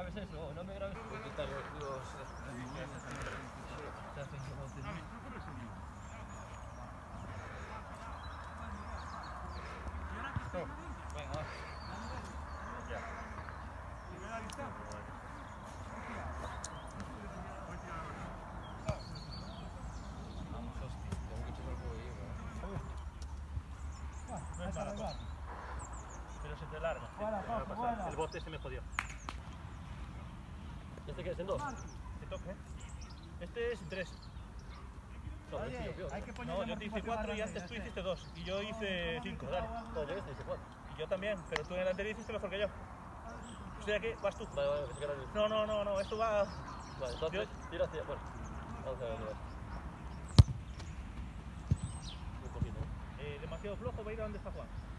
grabes eso, no me grabes. Voy a quitar los... Venga, va. Ya. Primera vista. Vamos, hostia. Tengo que echar el juego No es mala cosa. Pero se te larga. Buena. El bote se me jodió. ¿Este qué es? ¿En dos? Te toque. Este es en 3. Oye, hay que poner No, yo te hice 4 y antes tú hiciste 2. Y yo hice 5, dale. No, yo este hice 4. Y yo también, pero tú en el anterior hiciste mejor que yo. O sea que vas tú. Vale, que se queda el... No, esto va... Vale, entonces, tira hacia... Bueno, vamos a ver. Un poquito, ¿no? demasiado flojo, va a ir a donde está Juan.